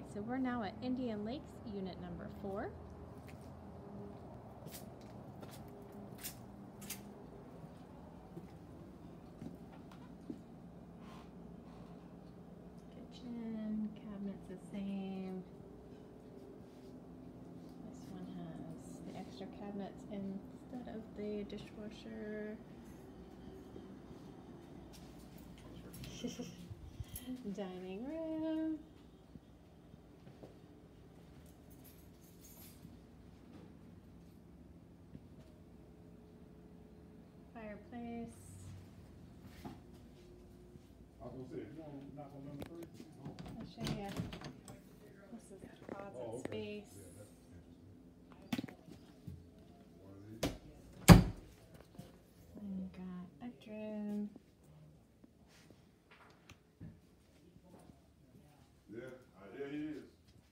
Alright, so we're now at Indian Lakes, unit number 4. Kitchen, cabinets the same. This one has the extra cabinets instead of the dishwasher. Dining room. Fireplace. I was gonna say, you want to knock on number 3? I'll show you. This is the closet space. Yeah, that's interesting. And you got bedroom. Yeah, he is.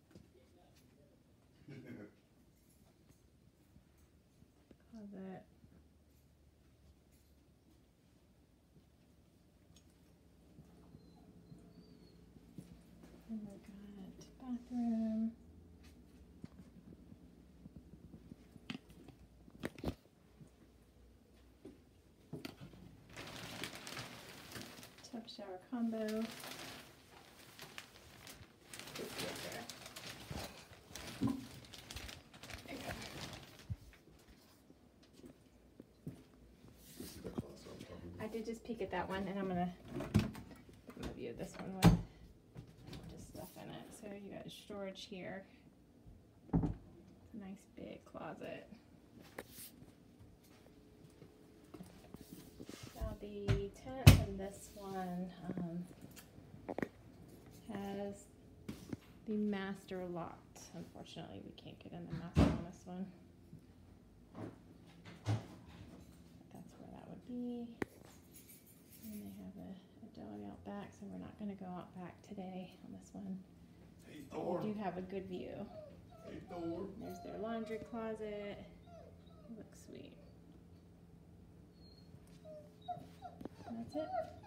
Closet. And we got bathroom. Tub shower combo. I did just peek at that one, and I'm gonna view this one with just stuff in it. So you got storage here. Nice big closet. Now the tent in this one has the master locked. Unfortunately, we can't get in the master on this one. But that's where that would be. And they have a dog out back, so we're not going to go out back today on this one. Hey, Thor. We do have a good view. Hey, Thor. There's their laundry closet. Looks sweet. And that's it.